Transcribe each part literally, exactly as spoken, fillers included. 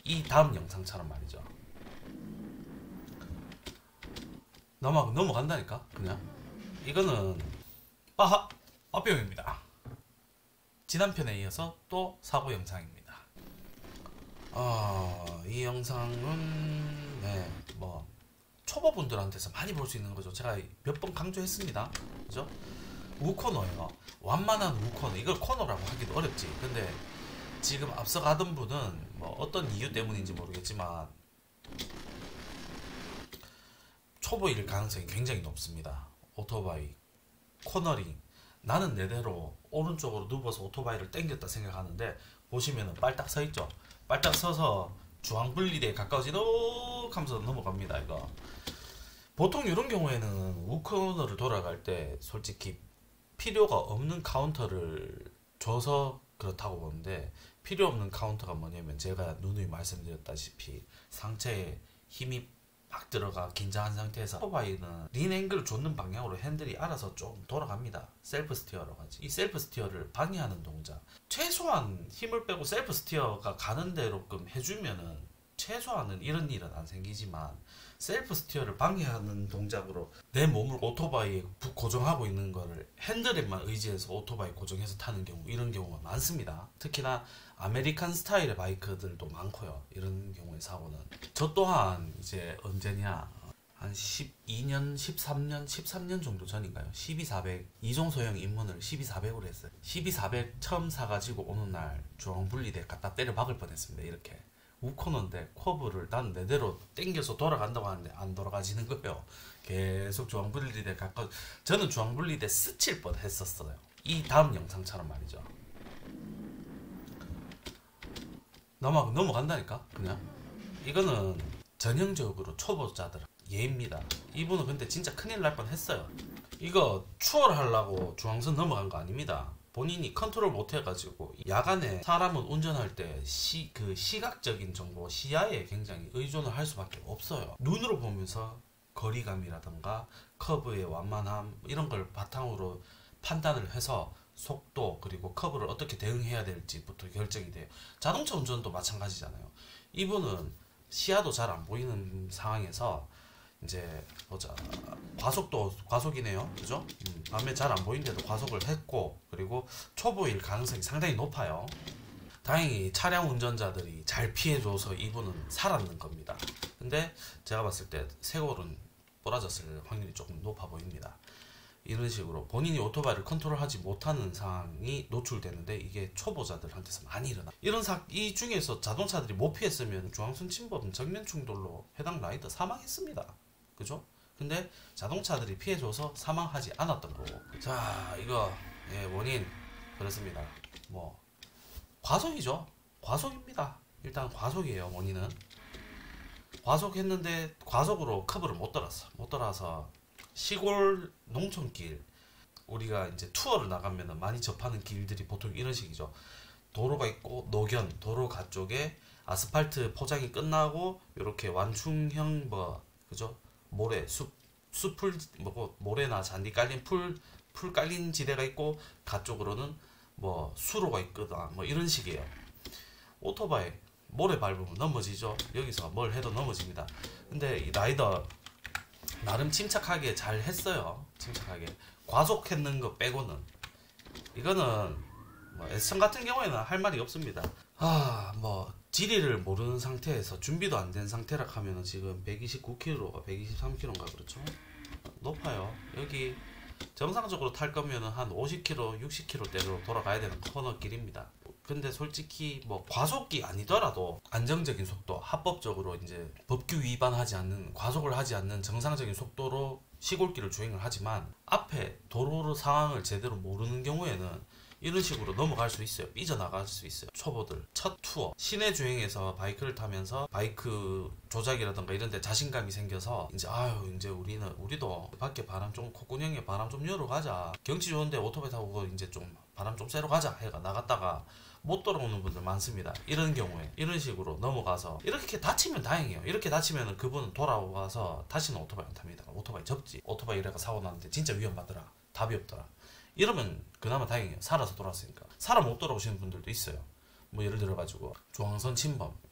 이 다음 영상처럼 말이죠. 넘어, 넘어간다니까 그냥. 이거는 빠하 빠병입니다. 지난 편에 이어서 또 사고 영상입니다. 어, 이 영상은 네, 뭐 초보분들한테서 많이 볼 수 있는 거죠. 제가 몇 번 강조했습니다. 그죠? 우코너예요. 완만한 우코너. 이걸 코너라고 하기도 어렵지. 근데 지금 앞서가던 분은 뭐 어떤 이유 때문인지 모르겠지만 초보일 가능성이 굉장히 높습니다. 오토바이 코너링, 나는 내대로 오른쪽으로 누워서 오토바이를 당겼다 생각하는데 보시면은 빨딱 서 있죠. 빨딱 서서 중앙분리대에 가까워지도록 하면서 넘어갑니다. 이거 보통 이런 경우에는 우코너를 돌아갈 때 솔직히 필요가 없는 카운터를 줘서 그렇다고 보는데, 필요 없는 카운터가 뭐냐면 제가 누누이 말씀드렸다시피 상체에 힘이 막 들어가 긴장한 상태에서 오토바이는 린 앵글을 줬는 방향으로 핸들이 알아서 좀 돌아갑니다. 셀프 스티어라고 하지. 이 셀프 스티어를 방해하는 동작, 최소한 힘을 빼고 셀프 스티어가 가는 대로끔 해주면은 최소한은 이런 일은 안 생기지만, 셀프 스티어를 방해하는 동작으로 내 몸을 오토바이에 고정하고 있는 거를 핸들에만 의지해서 오토바이 고정해서 타는 경우, 이런 경우가 많습니다. 특히나 아메리칸 스타일의 바이크들도 많고요. 이런 경우의 사고는. 저 또한 이제 언제냐, 한 십이 년, 십삼 년, 십삼 년 정도 전인가요? 십이 사백 이종소형 입문을 십이 사백으로 했어요. 십이 사백 처음 사가지고 오는 날 중앙분리대 갖다 때려 박을 뻔했습니다. 이렇게 우코너인데 커브를 난 내대로 당겨서 돌아간다고 하는데 안 돌아가지는 거예요. 계속 중앙분리대 가까워. 저는 중앙분리대 스칠 뻔 했었어요. 이 다음 영상처럼 말이죠. 넘어, 넘어간다니까 그냥. 이거는 전형적으로 초보자들 예입니다. 이분은 근데 진짜 큰일 날 뻔 했어요. 이거 추월하려고 중앙선 넘어간 거 아닙니다. 본인이 컨트롤 못 해가지고 야간에 사람은 운전할 때 시, 그 시각적인 정보, 시야에 굉장히 의존을 할 수밖에 없어요. 눈으로 보면서 거리감이라던가 커브의 완만함 이런 걸 바탕으로 판단을 해서 속도 그리고 커브를 어떻게 대응해야 될지부터 결정이 돼요. 자동차 운전도 마찬가지잖아요. 이분은 시야도 잘 안 보이는 상황에서 이제 보자, 과속도 과속이네요. 그죠? 음, 밤에 잘 안 보이는데도 과속을 했고, 그리고 초보일 가능성이 상당히 높아요. 다행히 차량 운전자들이 잘 피해줘서 이분은 살았는 겁니다. 근데 제가 봤을 때 세골은 부러졌을 확률이 조금 높아 보입니다. 이런 식으로 본인이 오토바이를 컨트롤하지 못하는 상황이 노출되는데, 이게 초보자들한테서 많이 일어나. 이런 사, 이 중에서 자동차들이 못 피했으면 중앙선 침범, 정면 충돌로 해당 라이더 사망했습니다. 그죠? 근데 자동차들이 피해줘서 사망하지 않았던 거고. 자, 이거 예, 원인 그렇습니다. 뭐 과속이죠. 과속입니다. 일단 과속이에요. 원인은 과속했는데 과속으로 커브를 못 돌았어. 못 돌아서 시골 농촌길, 우리가 이제 투어를 나가면 많이 접하는 길들이 보통 이런 식이죠. 도로가 있고 노견 도로 가쪽에 아스팔트 포장이 끝나고 이렇게 완충형 뭐 그죠? 모래, 숲, 숲풀, 뭐, 모래나 잔디 깔린 풀, 풀 깔린 지대가 있고, 가쪽으로는 뭐, 수로가 있거든. 뭐, 이런 식이에요. 오토바이, 모래 밟으면 넘어지죠. 여기서 뭘 해도 넘어집니다. 근데 이 라이더, 나름 침착하게 잘 했어요. 침착하게. 과속했는 거 빼고는. 이거는, 뭐, 에스천 같은 경우에는 할 말이 없습니다. 아, 뭐, 지리를 모르는 상태에서 준비도 안 된 상태라 하면은 지금 백이십구 킬로미터가 백이십삼 킬로미터인가 그렇죠? 높아요. 여기 정상적으로 탈 거면은 한 오십 킬로미터, 육십 킬로미터대로 돌아가야 되는 코너 길입니다. 근데 솔직히 뭐 과속이 아니더라도 안정적인 속도, 합법적으로 이제 법규 위반하지 않는, 과속을 하지 않는 정상적인 속도로 시골길을 주행을 하지만, 앞에 도로 상황을 제대로 모르는 경우에는 이런 식으로 넘어갈 수 있어요. 삐져나갈 수 있어요. 초보들 첫 투어 시내 주행에서 바이크를 타면서 바이크 조작이라든가 이런 데 자신감이 생겨서 이제 아유 이제 우리는 우리도 밖에 바람 좀, 콧구멍에 바람 좀 열어 가자, 경치 좋은데 오토바이 타고 이제 좀 바람 좀 쐬러 가자 해가 나갔다가 못 돌아오는 분들 많습니다. 이런 경우에 이런 식으로 넘어가서 이렇게 다치면 다행이에요. 이렇게 다치면 그분은 돌아와서 다시는 오토바이 안 탑니다. 오토바이 접지. 오토바이 이래가 사고 났는데 진짜 위험하더라, 답이 없더라, 이러면 그나마 다행이에요. 살아서 돌아왔으니까. 살아 못 돌아오시는 분들도 있어요. 뭐 예를 들어가지고 중앙선 침범,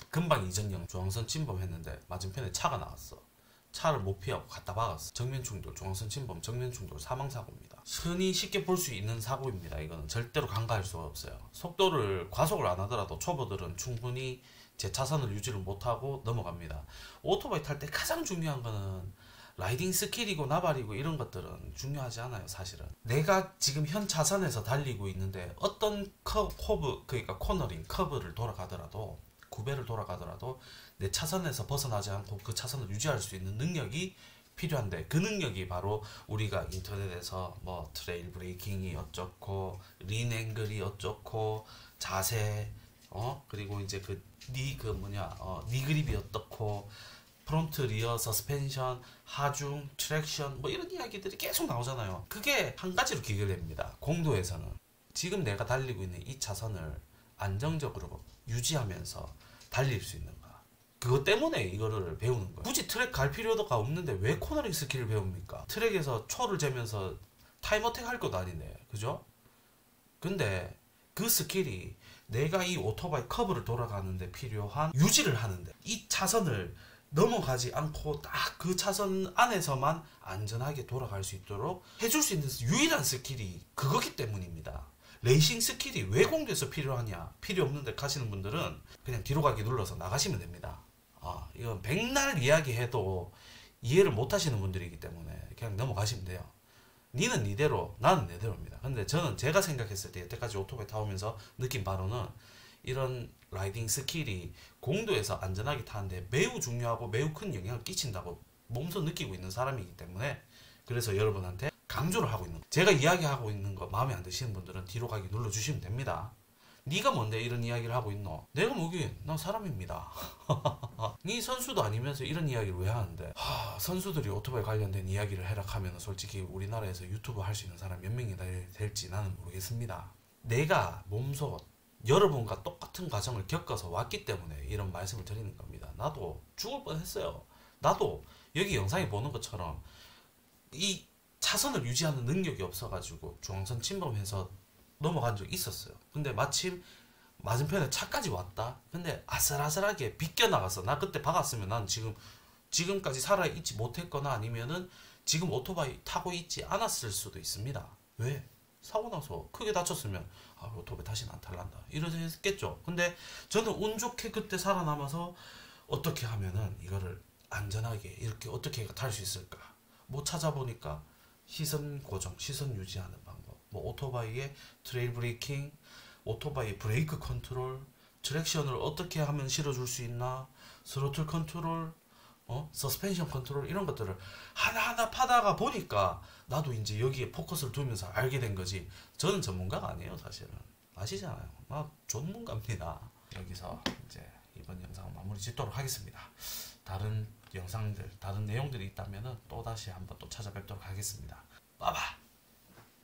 금방 이전형 중앙선 침범했는데 맞은편에 차가 나왔어. 차를 못 피하고 갖다 박았어. 정면 충돌, 중앙선 침범, 정면 충돌, 사망 사고입니다. 흔히 쉽게 볼 수 있는 사고입니다. 이거는 절대로 간과할 수가 없어요. 속도를 과속을 안 하더라도 초보들은 충분히 제 차선을 유지를 못하고 넘어갑니다. 오토바이 탈 때 가장 중요한 거는 라이딩 스킬이고 나발이고 이런 것들은 중요하지 않아요. 사실은 내가 지금 현 차선에서 달리고 있는데 어떤 커, 커브 그러니까 코너링 커브를 돌아가더라도 구배를 돌아가더라도 내 차선에서 벗어나지 않고 그 차선을 유지할 수 있는 능력이 필요한데, 그 능력이 바로 우리가 인터넷에서 뭐 트레일 브레이킹이 어쩌고 린 앵글이 어쩌고 자세 어 그리고 이제 그 니 그 뭐냐 어 니 그립이 어떻고 프론트 리어 서스펜션 하중 트랙션 뭐 이런 이야기들이 계속 나오잖아요. 그게 한 가지로 기결됩니다. 공도에서는 지금 내가 달리고 있는 이 차선을 안정적으로 유지하면서 달릴 수 있는가, 그것 때문에 이거를 배우는 거예요. 굳이 트랙 갈 필요가 없는데 왜 코너링 스킬을 배웁니까? 트랙에서 초를 재면서 타임어택 할 것도 아닌데, 그죠? 근데 그 스킬이 내가 이 오토바이 커브를 돌아가는데 필요한 유지를 하는데, 이 차선을 넘어가지 않고 딱 그 차선 안에서만 안전하게 돌아갈 수 있도록 해줄 수 있는 유일한 스킬이 그거기 때문입니다. 레이싱 스킬이 왜 공도에서 필요하냐? 필요 없는데 가시는 분들은 그냥 뒤로 가기 눌러서 나가시면 됩니다. 아, 이건 백날 이야기해도 이해를 못 하시는 분들이기 때문에 그냥 넘어가시면 돼요. 니는 니대로, 나는 내대로입니다. 근데 저는 제가 생각했을 때 여태까지 오토바이 타오면서 느낀 바로는 이런 라이딩 스킬이 공도에서 안전하게 타는데 매우 중요하고 매우 큰 영향을 끼친다고 몸소 느끼고 있는 사람이기 때문에, 그래서 여러분한테 강조를 하고 있는 거예요. 제가 이야기하고 있는 거 마음에 안 드시는 분들은 뒤로 가기 눌러주시면 됩니다. 네가 뭔데 이런 이야기를 하고 있노? 내가 뭐긴, 난 사람입니다. 네 선수도 아니면서 이런 이야기를 왜 하는데? 하, 선수들이 오토바이 관련된 이야기를 해라 하면 솔직히 우리나라에서 유튜브 할 수 있는 사람 몇 명이 될지 나는 모르겠습니다. 내가 몸소 여러분과 똑같은 과정을 겪어서 왔기 때문에 이런 말씀을 드리는 겁니다. 나도 죽을 뻔했어요. 나도 여기 영상에 보는 것처럼 이 차선을 유지하는 능력이 없어가지고 중앙선 침범해서 넘어간 적이 있었어요. 근데 마침 맞은편에 차까지 왔다. 근데 아슬아슬하게 비껴나갔어. 나 그때 박았으면 난 지금 지금까지 살아있지 못했거나 아니면은 지금 오토바이 타고 있지 않았을 수도 있습니다. 왜? 사고 나서 크게 다쳤으면 아, 오토바이 다시는 안 탈란다 이러셨겠죠. 근데 저는 운 좋게 그때 살아남아서 어떻게 하면은 이거를 안전하게 이렇게 어떻게 탈 수 있을까 뭐 찾아보니까 시선 고정, 시선 유지하는 방법, 뭐 오토바이의 트레일 브레이킹, 오토바이 브레이크 컨트롤, 트랙션을 어떻게 하면 실어줄 수 있나, 스로틀 컨트롤, 어? 서스펜션 컨트롤, 이런 것들을 하나하나 파다가 보니까 나도 이제 여기에 포커스를 두면서 알게 된 거지. 저는 전문가가 아니에요. 사실은 아시잖아요. 나 전문가입니다. 여기서 이제 이번 영상은 마무리 짓도록 하겠습니다. 다른 영상들, 다른 내용들이 있다면 또다시 한번 또 찾아뵙도록 하겠습니다. 빠바!